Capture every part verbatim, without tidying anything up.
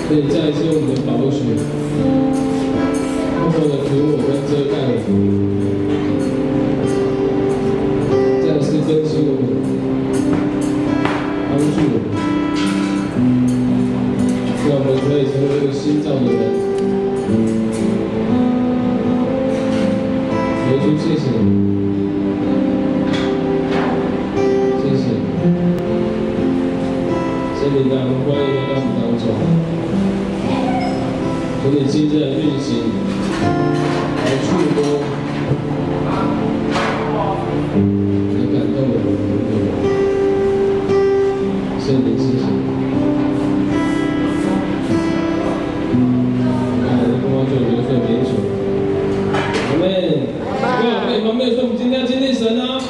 所以再一次用你的宝血，默默的涂抹跟遮盖我，再次更新我们，帮助我们，让我们可以成为一个新造的人。耶稣，谢谢你，谢谢你，圣灵啊，欢迎来到我们当中。 求你亲自来运行，来触摸，来感动我们每一个人。圣灵，谢谢你。我们的光就留在别处。阿妹，各位旁边说，我们今天要经历神啊！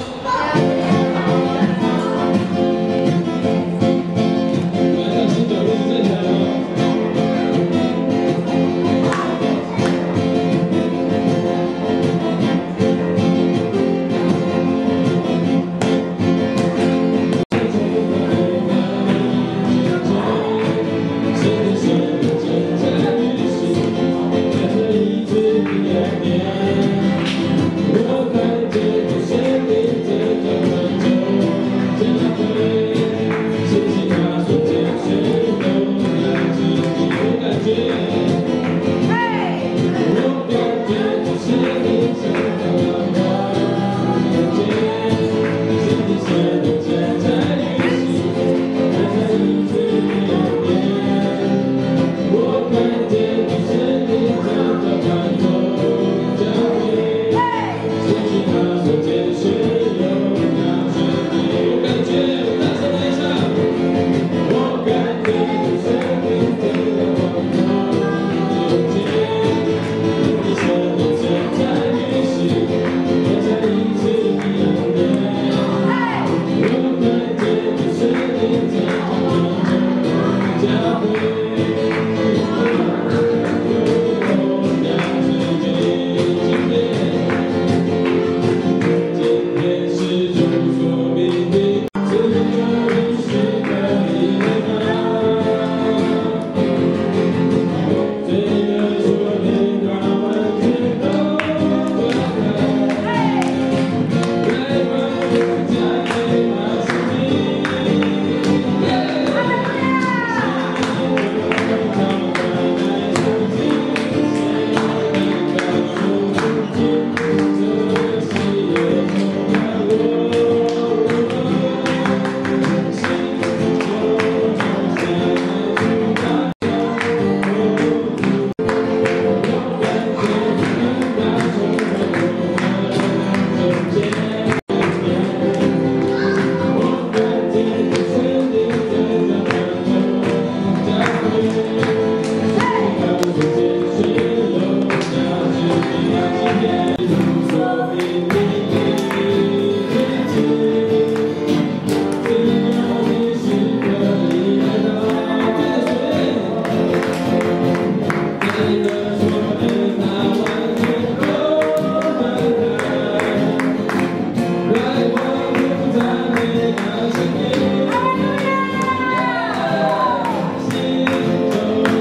Hallelujah.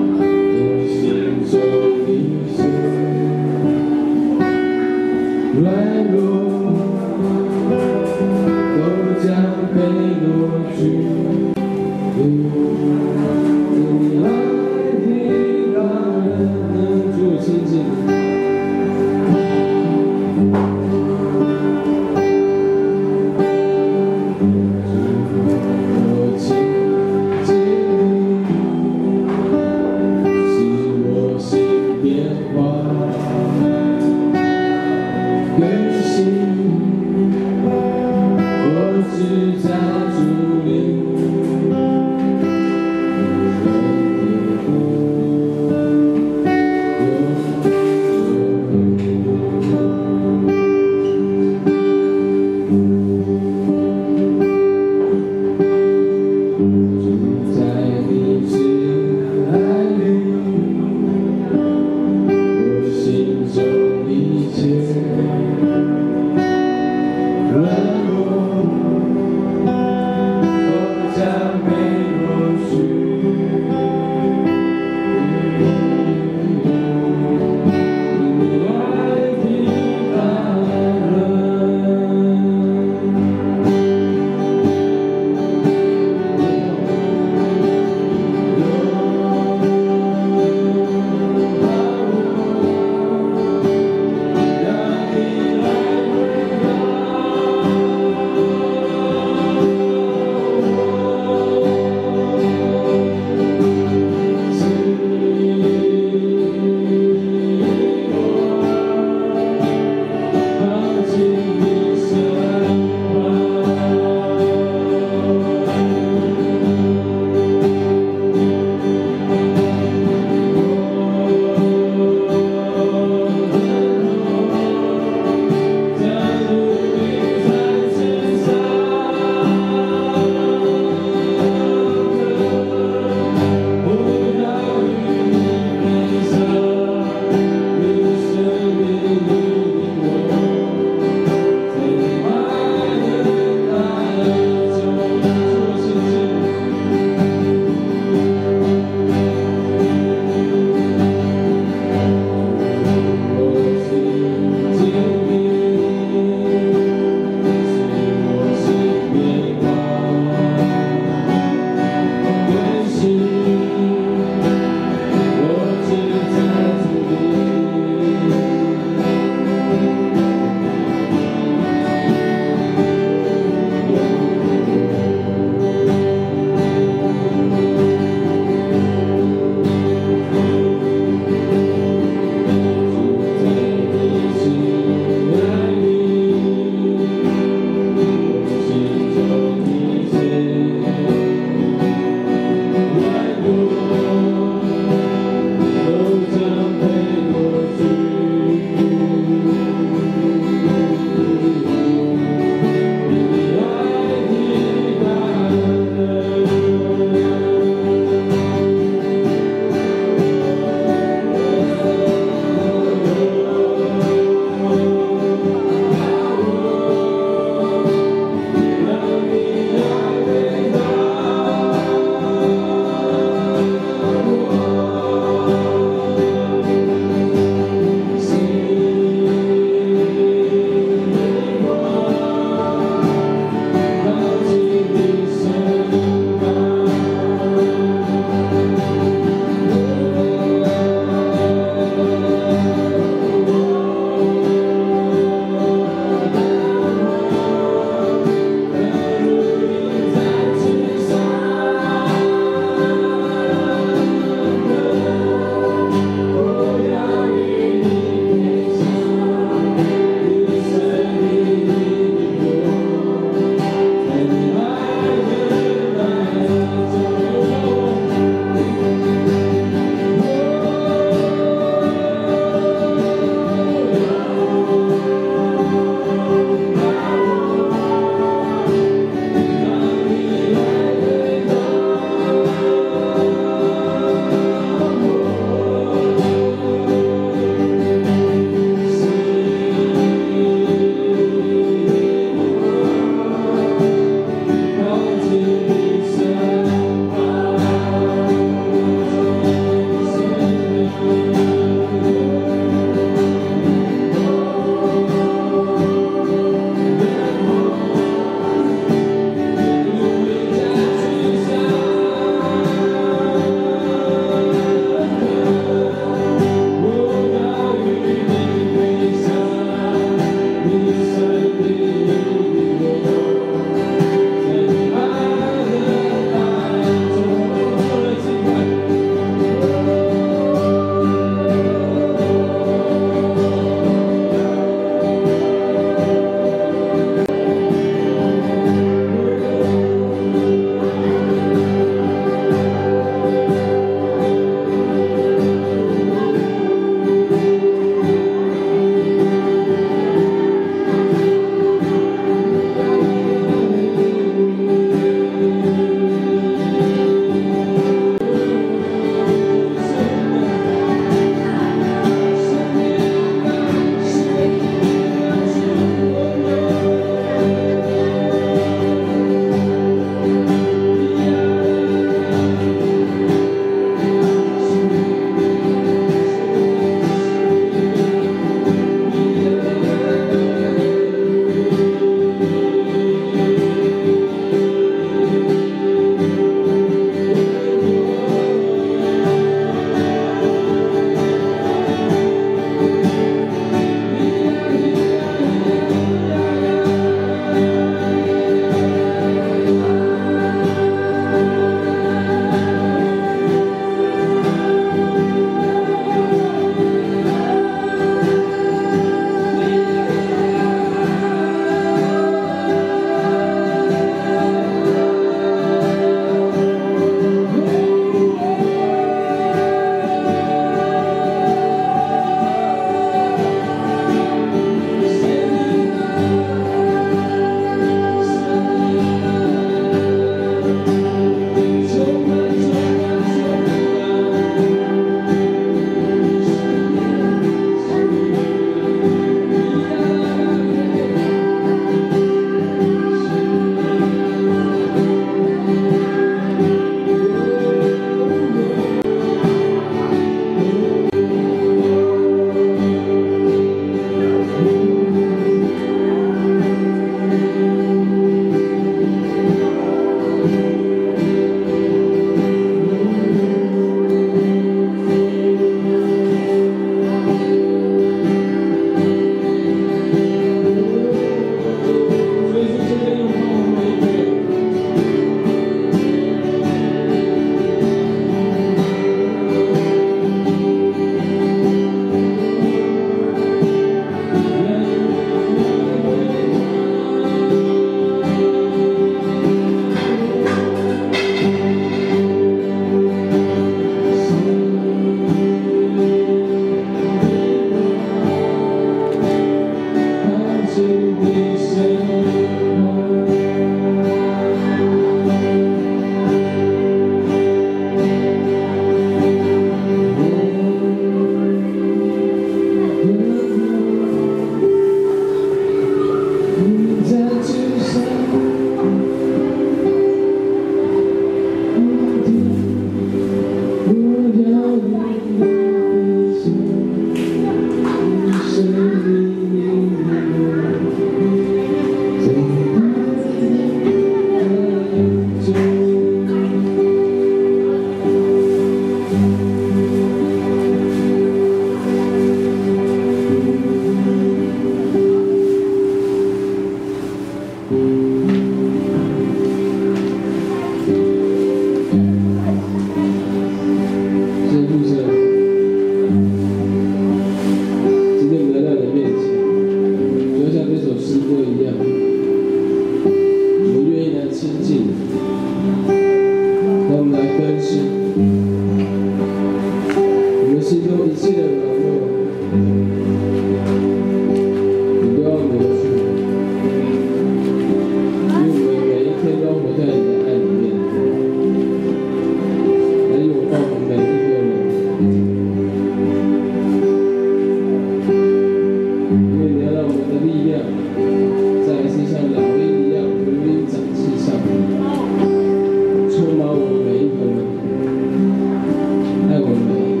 再一次像老鹰一样频频展翅上腾，充满我们每一个人，爱我们每一个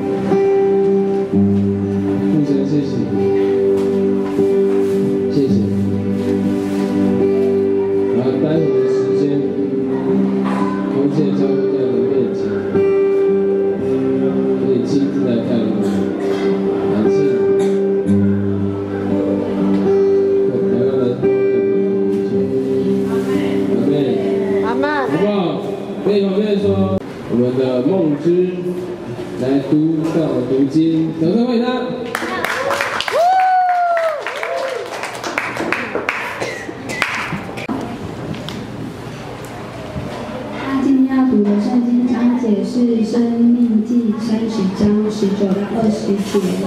人。父神，谢谢你，谢谢你。然后待会的时间，同谢交给在你面前，可以亲自来看我们。 可以旁边说，我们的梦之来读道读经，掌声欢迎他。 那今天要读的圣经章节是《生命记》三十章十九到二十节。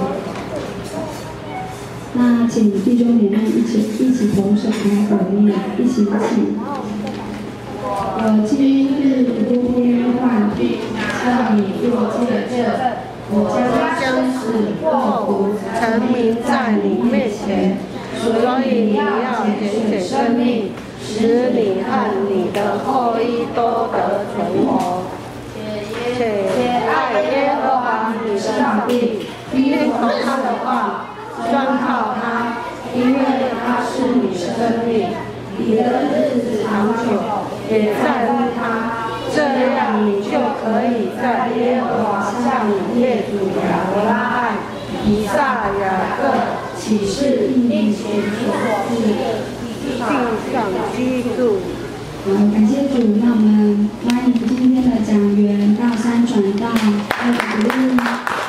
那请弟兄姐妹一起一起同声来口念，一起一起。 我今日不冤患地，向你做见证。我将死祸福陈明在你面前，所以你要拣选生命，使你和你的后裔都得存活。且爱耶和华你的上帝，听从他的话，专靠他，因为他是你的生命。 你的日子长久，也在乎他，这样你就可以在耶和华向你列祖亚伯拉罕、以撒、雅各起誓应许你所赐的地上居住。好，感谢主，让我们欢迎今天的讲员大山传道二主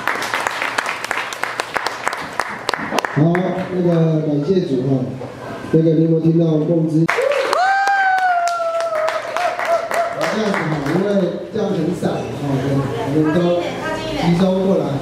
好，那个感谢主哈。 那个你有没有听到梦之？这样子哈，因为这样很散哈，我们都集中过来。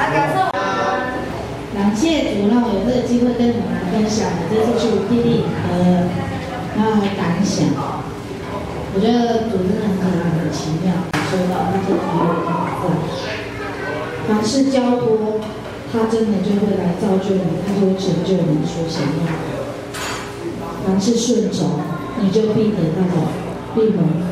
感谢主，让我有这个机会跟你们来分享我这次去霹雳的那感想。我觉得主真的很很奇妙，说到那些体育的部分，凡事交托，他真的就会来造就你，他就会成就你所想要的。 凡事顺从，你就必得那种必蒙福。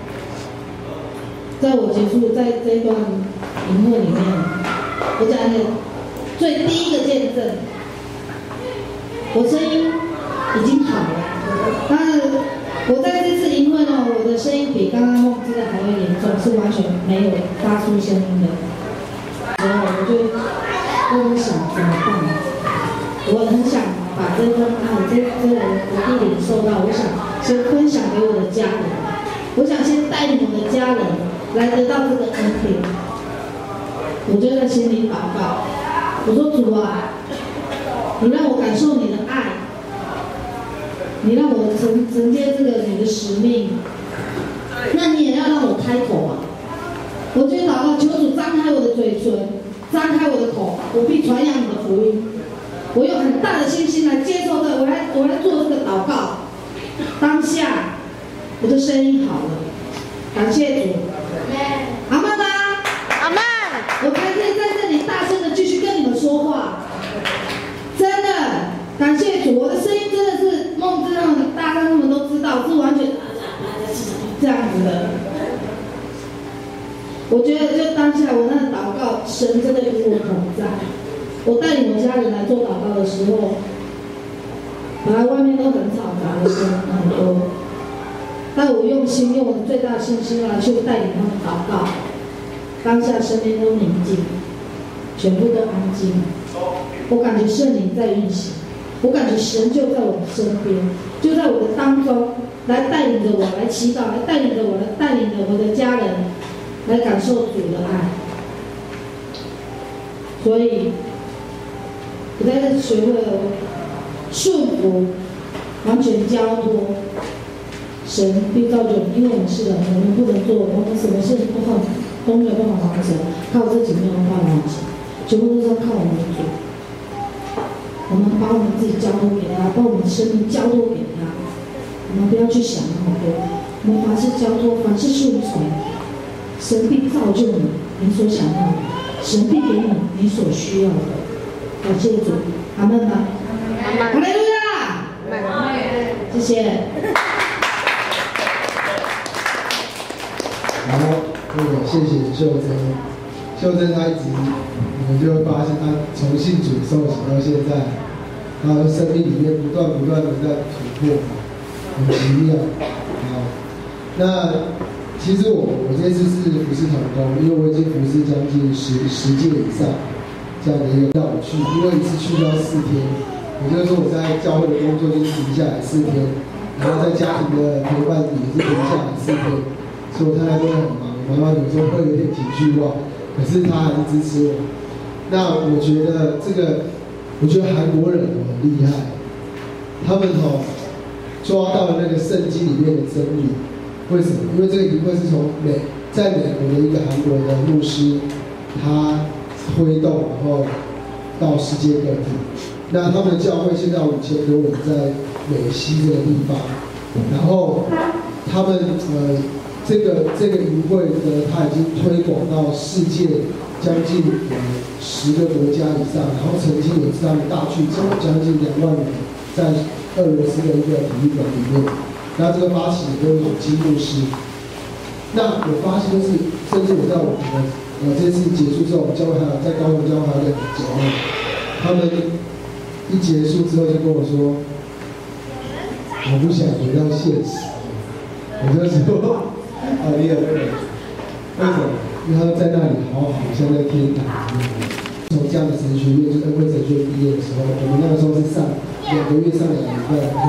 在我结束在这一段营会里面，我讲一个最第一个见证，我声音已经好了，但是我在这次营会呢，我的声音比刚刚梦之的还要严重，是完全没有发出声音的。然后我就我想怎么办？我很想。 把这份爱，这这我我地领受到，我想先分享给我的家人，我想先带领我的家人来得到这个恩典。我就在心里祷告，我说主啊，你让我感受你的爱，你让我承承接这个你的使命，那你也要让我开口啊！我就祷告，求主张开我的嘴唇，张开我的口，我必传扬你的福音。 我有很大的信心来接受这，我来我来做这个祷告。当下我的声音好了，感谢主。阿曼吗？阿曼，我还可以在这里大声的继续跟你们说话。真的，感谢主，我的声音真的是梦之让大家他们都知道，是完全这样子的。我觉得就当下我那祷告，神真的与我同在。 我带领我家人来做祷告的时候，本来外面都很嘈杂的声音很多，但我用心，用我的最大的信心来去带领他们祷告。当下身边都宁静，全部都安静。我感觉圣灵在运行，我感觉神就在我的身边，就在我的当中，来带领着我，来祈祷，来带领着我，来带领着我的家人，来感受主的爱。所以。 我在这学会了顺服，完全交托，神必造就，因为我们是人，我们不能做，我们什么事不好都没有办法完成，靠自己没有办法完成，全部都是要靠我们做。我们把我们自己交托给他，把我们的生命交托给他，我们不要去想那么多，我们凡事交托，凡事顺从，神必造就你你所想要的，神必给你你所需要的。 感谢主，阿门吧，哈利路亚！ 谢谢。 好，那个谢谢秀珍，秀珍她一直，你们就会发现她从信主受洗到现在，她的生命里面不断不断的在突破，很奇妙。好，那其实我我这次是服侍同工，因为我已经服侍将近十十届以上这样的一个让我去，因为一次去要四天，也就是说我在教会的工作就是停下来四天，然后在家庭的陪伴也是停下来四天。所以我太太都很忙，妈妈有时候会有点情绪化，可是她还是支持我。那我觉得这个，我觉得韩国人很厉害，他们哦抓到了那个圣经里面的真理。为什么？因为这个一会是从美，在美国的一个韩国的牧师，他推动，然后到世界各地。那他们的教会现在有五千多人在美西这个地方，然后他们呃。这个这个营会呢，它已经推广到世界将近呃十个国家以上，然后曾经有他们大聚集将近两万人在俄罗斯的一个体育馆里面。那这个发起的都是金牧师。那我发现是，甚至我在我们呃这次结束之后，我们教会还有在高雄教会还有两个姐妹，他们一结束之后就跟我说，我不想回到现实，我就说。啊，你也会？为什么？因为他们在那里好好，像在天堂一样。从这样的神学院，就恩惠神学院毕业的时候，我们那个时候是上两个月上两个礼拜的课。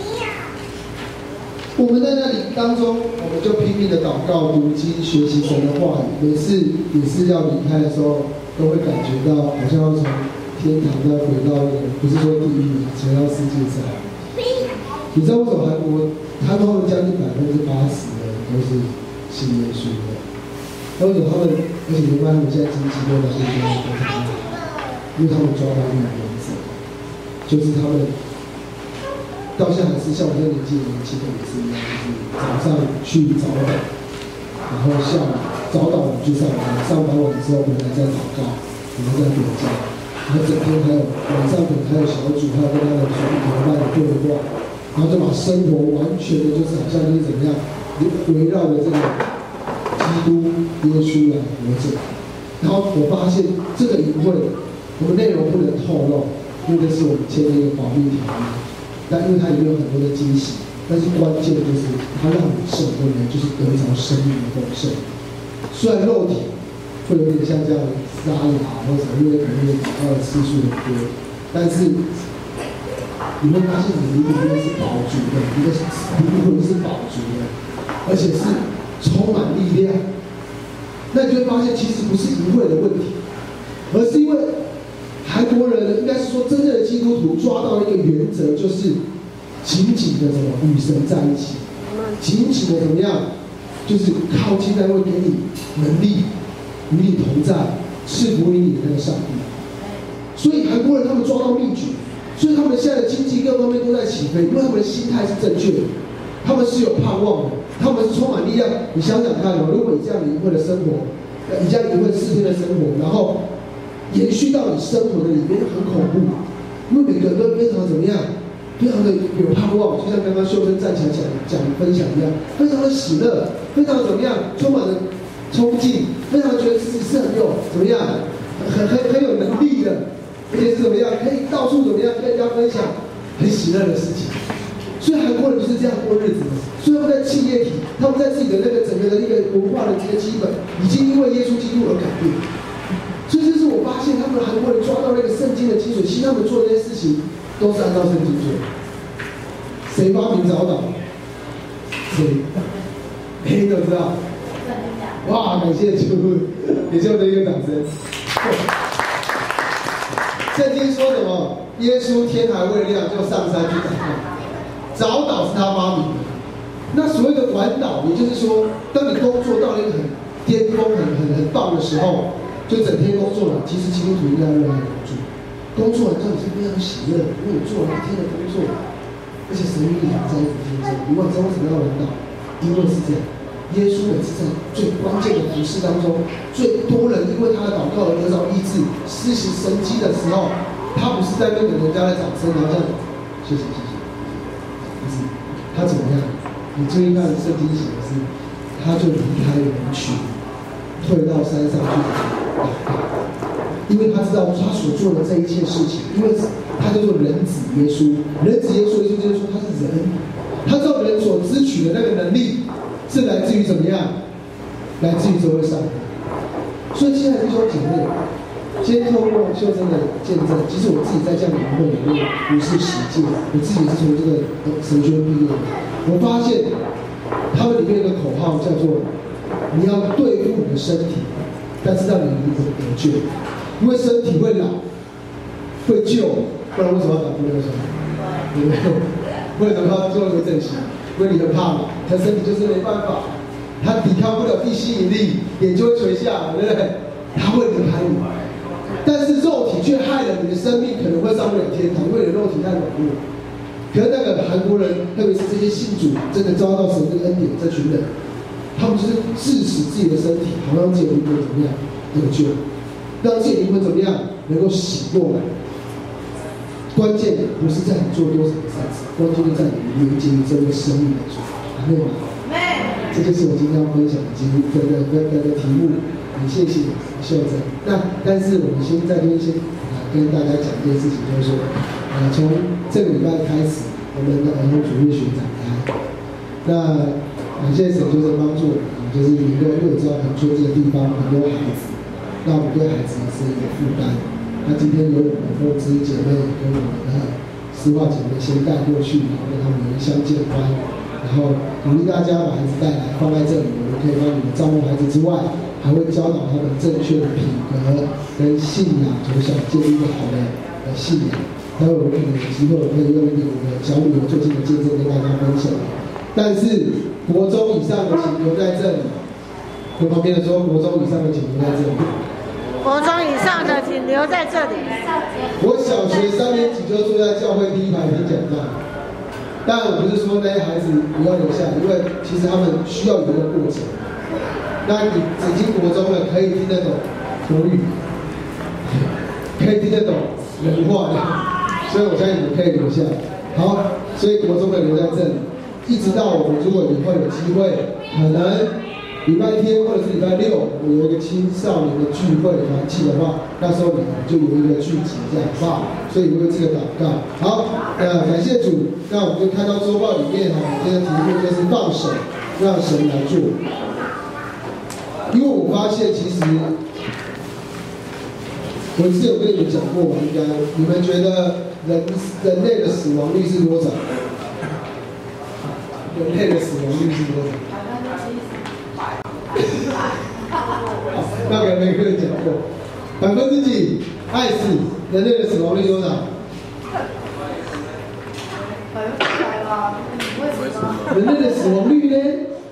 我们在那里当中，我们就拼命的祷告、读经、学习神的话语。每次也是要离开的时候，都会感觉到好像要从天堂再回到那个，不是说地狱，回到世界上。你知道为什么韩国？他们将近百分之八十的人都是信耶稣的，为什么他们？而且你发现他们现在经济都在变得非常好，因为他们抓到一个原则，就是他们到现在还是像我这个年纪的年轻人也是一样，就是早上去早祷，然后下午早祷完去上班，上班完之后回来再祷告，我们再回家，然后整天还有晚上可能还有小组，还有跟他的兄弟伙伴的对话。然后就把生活完全的，就是好像就是怎么样，围绕着这个基督耶稣来活着。然后我发现这个营会，我们内容不能透露，因为这是我们签的一个保密条约。但因为它里面有很多的惊喜，但是关键就是它让你受惠呢，就是得着生命的丰盛。虽然肉体会有点像这样沙哑或者因为可能祷告的次数很多，但是。你会发现你的灵魂是饱足的，你的灵魂是饱足的，而且是充满力量。那你就会发现，其实不是淫秽的问题，而是因为韩国人应该是说真正的基督徒抓到一个原则，就是紧紧的什么与神在一起，紧紧的怎么样，就是靠近那位给你能力、与你同在、赐福你的那个上帝。所以韩国人他们抓到秘诀。所以他们现在的经济各方面都在起飞，因为他们的心态是正确的，他们是有盼望的，他们是充满力量。你想想看哦，如果你这样灵魂的生活，你这样灵魂四天的生活，然后延续到你生活的里面，很恐怖。因为每个人都非常怎么样，非常的有盼望，就像刚刚秀珍站起来讲讲分享一样，非常的喜乐，非常的怎么样，充满了冲劲，非常的觉得自己是很有怎么样，很很很有能力的。而且是怎么样，可以到处怎么样跟人家分享很喜乐的事情。所以韩国人就是这样过日子的。所以他们在企业体，他们在自己的那个整个的一个文化的这个基本，已经因为耶稣基督而改变。所以这是我发现，他们韩国人抓到那个圣经的精髓，其实他们做这些事情都是按照圣经做的。谁发明早祷？谁？每个都知道。哇，感谢主，给主的一个掌声。圣经说什么？耶稣天还未亮就上山去祷告，早祷是他发明的。那所谓的晚祷，也就是说，当你工作到了一个很巅峰、很很很棒的时候，就整天工作了。其实基督徒应该热爱工作，工作完之后你是非常喜乐，因为你做了一天的工作，而且神与你在一起天中。你晚上为什么要晚祷？因为是这样。耶稣每次在最关键的服事当中，最多人因为他的祷告而得到医治、施行神迹的时候，他不是在那个人家的掌声，然后这样，谢谢谢谢， 子，他怎么样？你注意看圣经写的是，他就离开人群，退到山上去祷告，因为他知道他所做的这一切事情，因为他叫做人子耶稣，人子耶稣，耶稣就是说他是人，他知道人所支取的那个能力是来自于怎么样？来自于这位上帝。所以，亲爱的弟兄姐妹，今天透过秀珍的见证，其实我自己在这样的营会里面不是实践，我自己也是从这个神学毕业的。我发现他们里面有个口号叫做“你要对付你的身体，但是让你灵魂得救”，因为身体会老，会旧，不然为什么要打玻尿酸？有没有？为什么要做一个整形？因为你很怕嘛，他身体就是没办法。他抵抗不了地吸引力，脸就会垂下，对不对？他会离开你，但是肉体却害了你的生命，可能会上不了天堂，因为你的肉体太软弱。可是那个韩国人，特别是这些信主真的遭到神的恩典，这群人，他们就是致使自己的身体，好让自己的灵魂怎么样得救，让自己的灵魂怎么样能够醒过来。关键不是在你做多少的善事，关键就在你连接这个生命来做。阿门吗？这就是我今天要分享的节目的的的的题目，很谢谢秀珍。那但是我们先在这边先啊跟大家讲一件事情，就是说，呃，从这个礼拜开始，我们的儿童主日学展开。那感谢神就是帮助我们，就是能够因为我知道恒春这个地方很多孩子，那我们对孩子也是一个负担。那今天有我们的牧师姐妹跟我们的丝袜姐妹先带过去，然后跟他们有相见欢。然后鼓励大家把孩子带来放在这里，我们可以帮你们照顾孩子之外，还会教导他们正确的品格跟信仰，从小建立一个好的呃信仰。待会我可能有机会，我可以用一点我的小女儿最近的见证跟大家分享。但是国中以上的请留在这里，跟旁边的说，国中以上的请留在这里。 国中以上的请留在这里。 我小学三年级就坐在教会第一排听讲道。当然，我不是说那些孩子不要留下来，因为其实他们需要有一个过程。那你已经国中了，可以听得懂国语，可以听得懂人话的，所以我相信你们可以留下来。好，所以国中的留在这里，一直到我们如果以后有机会，可能礼拜天或者是礼拜六，我有一个青少年的聚会团契的话，那时候你们就有一个聚集，这样好不好？所以因为这个祷告，好，呃，感谢主。那我们就看到周报里面哈，今天的题目就是放手，让神来做。因为我发现其实，我之前有跟你们讲过吧，应该你们觉得人人类的死亡率是多少？人类的死亡率是多少？那个没跟你讲过，百分之几？爱死，人类的死亡率多少？ 百分之百吧？为什么？ 人类的死亡率呢？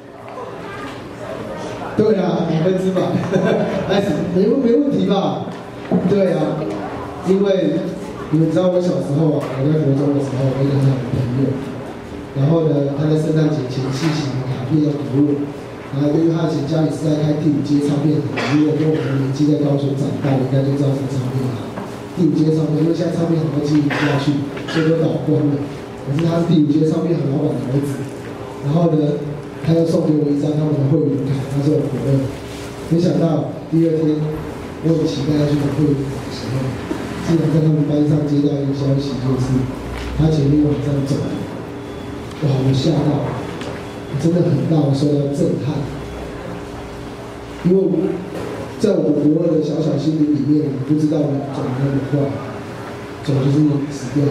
对啊，百分之百，爱死没没问题吧？对啊，因为你们知道我小时候啊，我在国中的时候，我有一个很好的朋友，然后呢，他在圣诞节前夕写了卡片要给我。然后因为他以前家里是在开第五街唱片行，如果跟我们的年纪在高雄长大，应该就知道什么唱片行。第五街唱片，因为现在唱片行都经营不下去，所以都倒光了。可是他是第五街唱片行老板的儿子，然后呢，他又送给我一张他们的会员卡，他是我朋友。没想到第二天，我很期待要去买会员卡的时候，竟然在他们班上接到一个消息，就是他前天晚上走了。哇！我吓到了。真的很让我受到震撼，因为在我国二的小小心灵里面，我不知道人走得那么快，走就是死掉了。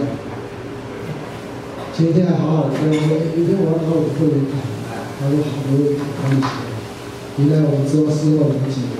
前一天还好好的跟我说，哎，明天我要拿我的会员卡，他说好，没问题，帮你写。原来我们之后事后了解，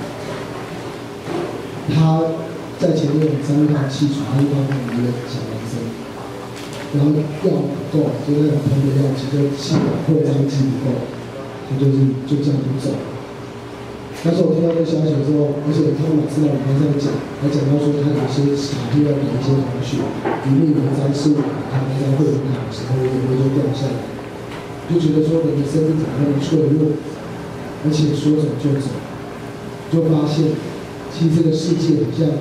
他在前面晚上一场气喘，他就帮我们一个小男生。然后药不够，就那种喷的药，其实气管扩张剂不够，他就是就这样就走了。那时候我听到这消息之后，而且他们老师在我们班上讲，还讲到说他有些卡片要给一些同学，里面有一张是我给他那张会员卡的时候，我眼泪就掉下来，就觉得说人的生命怎么那么脆弱，而且说走就走，就发现其实这个世界好像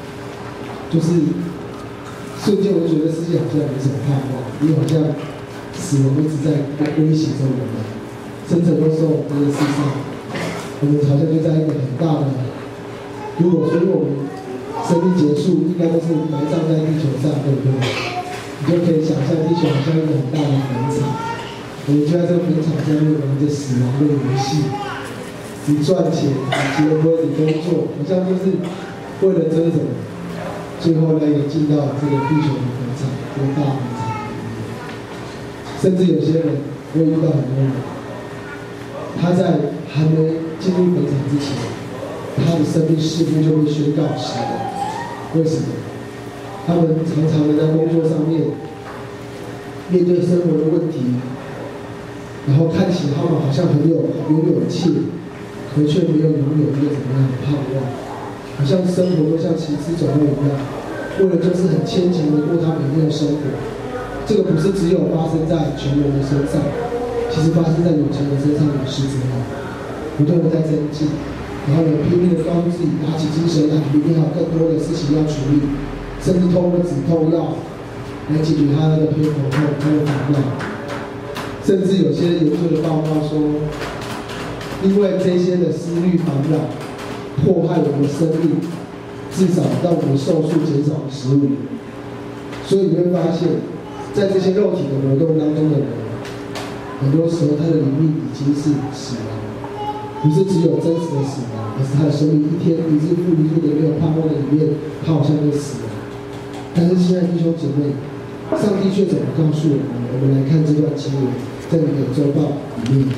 就是。瞬间我就觉得世界好像没什么盼望，因为好像死亡一直在威胁着我们，生者都说这个世上，我们好像就在一个很大的，如果说我们生命结束，应该都是埋葬在地球上，对不对？你就可以想象地球好像一个很大的坟场，我们就在这个坟场上面玩着死亡的游戏。你赚钱，你结婚，你工作，好像就是为了争什么？最后呢，也进到这个地球的坟场，这个大坟场里面。甚至有些人，我也遇到很多人，他在还没进入坟场之前，他的生命似乎就被宣告死了。为什么？他们常常的在工作上面面对生活的问题，然后看起来他们好像很有拥有一切。可却没有拥有一个怎么样的盼望，好像生活都像行尸走肉一样，为了就是很虔诚的过他每天的生活。这个不是只有发生在穷人的身上，其实发生在有钱人身上也是这样，不断的在增进，然后呢拼命的告诉自己，打起精神来，明天还有更多的事情要处理，甚至通过止痛药来解决他那个偏头痛、他的烦恼，甚至有些研究的报告说。因为这些的思虑烦恼迫害我们的生命，至少让我们寿数减少了十五。所以你会发现，在这些肉体的活动当中的人，很多时候他的灵命已经是死亡，不是只有真实的死亡，而是他的生命一天一日复一日的没有盼望的里面，他好像会死亡。但是现在弟兄姐妹，上帝却怎么告诉我们？我们来看这段经文，在你的周报里面。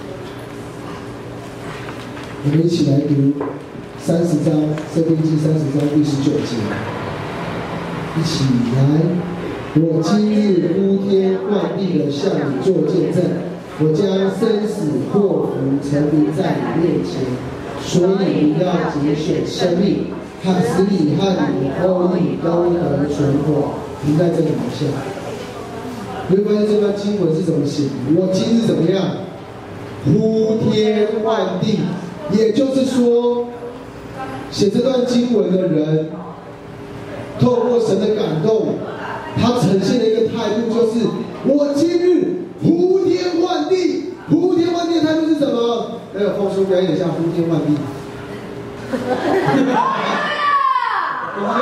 我们一起来读三十章《申命记》三十章第十九节，一起来。我今日呼天唤地的向你做见证，我将生死祸福陈明在你面前，所以你要节选生命，和使你和你的后裔都得存活。停在这里一下，你会发现这段经文是怎么写的？我今日怎么样？呼天唤地。也就是说，写这段经文的人，透过神的感动，他呈现的一个态度就是：我今日呼天唤地。呼天唤地的态度是什么？那个凤叔表演一下呼天唤地。我们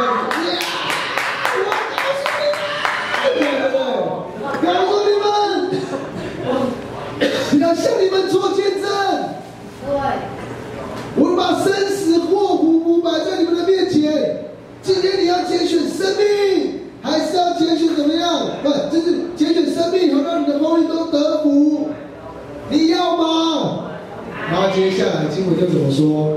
告诉你们，你要向你们做见证。对。我们把生死祸福摆在你们的面前。今天你要拣选生命，还是要拣选怎么样？不，就是拣选生命，好让你的后裔都得福。你要吗？然后接下来经文就怎么说？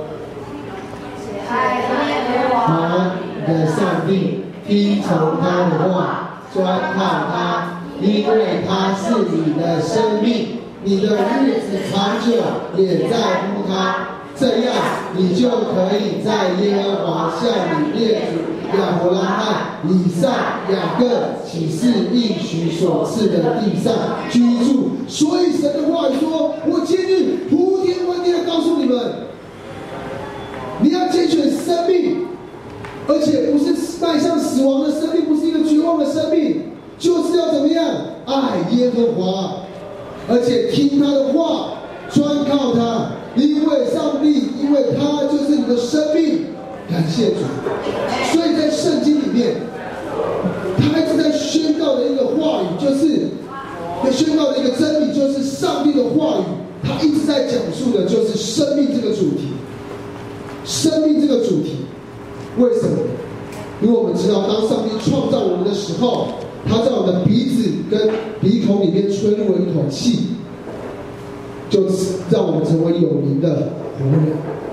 好，你的上帝听从他的话，专靠他，因为他是你的生命，你的日子长久，也在乎他。这样，你就可以在耶和华向你列祖亚伯拉罕、以撒、雅各启示应许所赐的地上居住。所以神的话语说：“我今日呼天唤地的告诉你们，你要拣选生命，而且不是迈向死亡的生命，不是一个绝望的生命，就是要怎么样爱耶和华，而且听他的话，专靠他。”因为上帝，因为他就是你的生命，感谢主。所以在圣经里面，他一直在宣告的一个话语，就是在宣告的一个真理，就是上帝的话语。他一直在讲述的就是生命这个主题。生命这个主题，为什么？因为我们知道，当上帝创造我们的时候，他在我们的鼻子跟鼻孔里面吹入了一口气。就让我们成为有名的活人。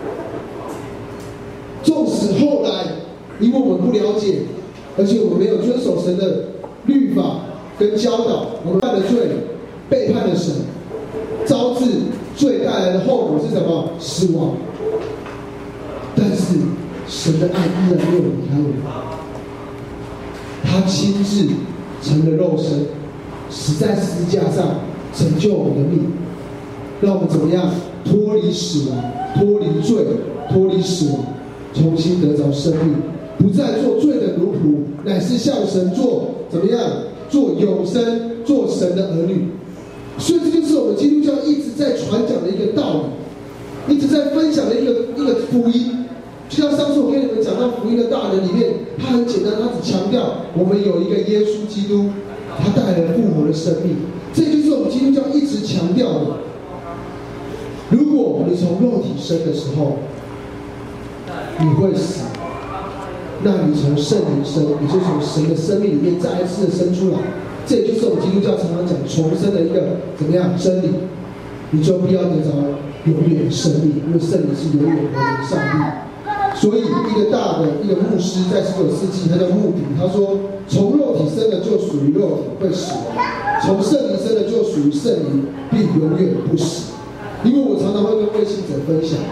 纵使后来，因为我们不了解，而且我们没有遵守神的律法跟教导，我们犯了罪，背叛了神，招致罪带来的后果是什么？死亡。但是神的爱依然没有离开我们，他亲自成了肉身，死在十字架上，拯救我们的命。让我们怎么样脱离死亡，脱离罪，脱离死亡，重新得着生命，不再做罪的奴仆，乃是向神做怎么样做永生，做神的儿女。所以这就是我们基督教一直在传讲的一个道理，一直在分享的一个一个福音。就像上次我跟你们讲到福音的大人里面，他很简单，他只强调我们有一个耶稣基督，他带来了复活的生命。这就是我们基督教一直强调的。如果你从肉体生的时候，你会死，那你从圣灵生，你就从神的生命里面再一次的生出来。这也就是我们基督教常常讲重生的一个怎么样真理。你就必要得着永远的生命，因为圣灵是永远活的上帝。所以一个大的一个牧师在十九世纪，他叫穆迪，他说：从肉体生的就属于肉体，会死亡；从圣灵生的就属于圣灵，并永远不死。因为我常常会跟未信者分享，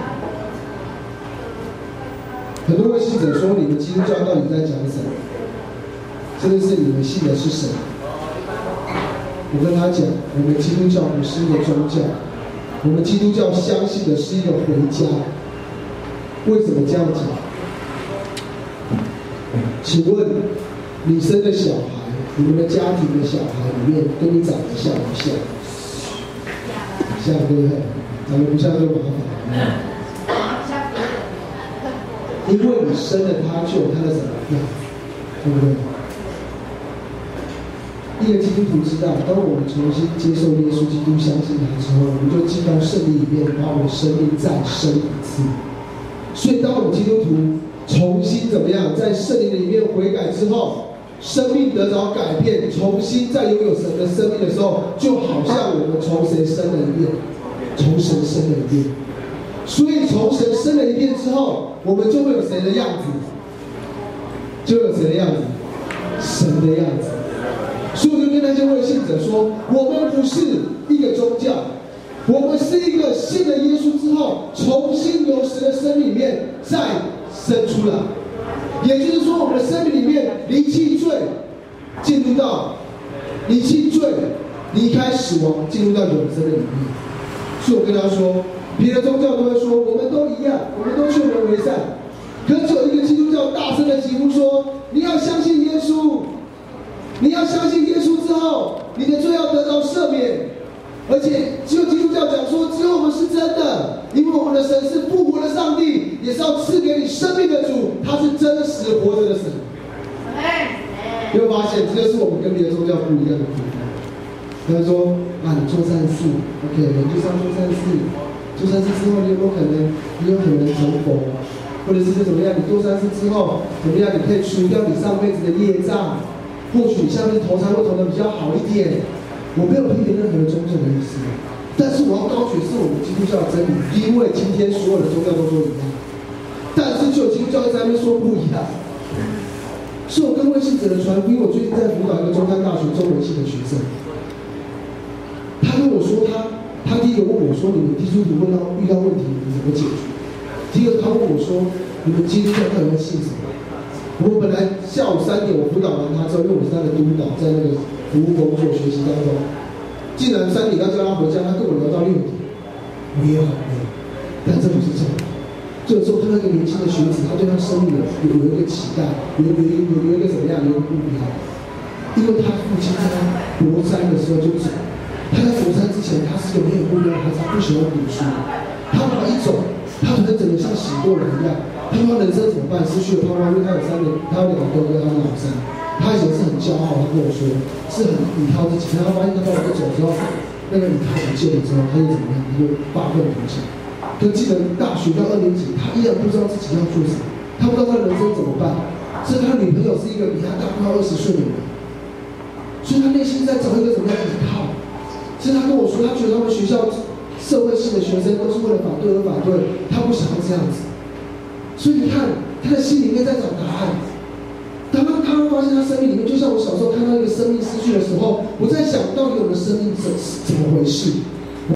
很多未信者说：你们基督教到底在讲什么？真的是你们信的是神？我跟他讲，我们基督教不是一个宗教，我们基督教相信的是一个回家。为什么这样讲？请问你生的小孩，你们的家庭的小孩里面，跟你长得像不像？像，对不对？长得不像就麻烦。因为你生了他，就有他的什么样，对不对？一个基督徒知道，当我们重新接受耶稣基督，相信他之后，我们就进到圣灵里面，把我们的生命再生一次。所以，当我们基督徒重新怎么样，在圣灵里面悔改之后，生命得着改变，重新再拥有神的生命的时候，就好像我们从谁生了一遍，从神生了一遍。所以，从神生了一遍之后，我们就会有谁的样子？就有谁的样子？神的样子。所以我就跟那些未信者说，我们不是一个宗教，我们是一个信了耶稣之后，重新由神的生命里面再生出来。也就是说，我们的生命里面离弃罪，进入到离弃罪，离开死亡，进入到永生的里面。所以我跟他说，别的宗教都会说我们都一样，我们都劝人为善，可只有一个基督教大声的疾呼说：你要相信耶稣。你要相信耶稣之后，你的罪要得到赦免，而且只有基督教讲说，只有我们是真的，因为我们的神是复活的上帝，也是要赐给你生命的主，他是真实活着的神。你会发现，这就是我们跟别的宗教不一样的地方。他说：啊，你做善事 ，OK， 你就是要做善事，做善事之后，你有没有可能，你有可能成佛，或者是怎么样？你做善事之后，怎么样？你可以除掉你上辈子的业障。或许下面投胎会投的比较好一点，我没有批评任何的宗教的意思，但是我要高举是我们基督教的真理，因为今天所有的宗教都说一样，但是就有基督教在那边说不一样。是我跟未信者的传福音，我最近在辅导一个中山大学中文系的学生，他跟我说他他第一个问我说，你们基督徒问到遇到问题你怎么解决？第二个他问我说，你们基督教到底在信什么？我本来下午三点我辅导完他之后，因为我是他的督导，在那个服务工作学习当中，竟然三点要叫他回家，他跟我聊到六点，我也很累，但这不是重点。这个时候看到一个年轻的学子，他对他生命有有一个期待，有有有有一个怎么样，有一个目标。因为他父亲在国三的时候就走，他在国三之前他是有没有目标的孩子，他不喜欢读书，他爸爸一走，他突然整个像醒过来一样。他说人生怎么办？失去了盼望，因为他有三个，他有两个哥哥，他有老三。他以前是很骄傲，他跟我说是很依靠自己。他发现他爸爸走之后，那个依靠不见了之后，他又怎么样？他就发愤图强。可记得大学到二年级，他依然不知道自己要做什么，他不知道他人生怎么办。所以他女朋友是一个比他大快二十岁的人，所以他内心在找一个怎么样的依靠。所以他跟我说，他觉得他们学校社会系的学生都是为了反对而反对，他不想要这样子。所以你看，他的心里面在找答案。当他他会发现他生命里面，就像我小时候看到一个生命失去的时候，我在想，到底我的生命怎怎么回事？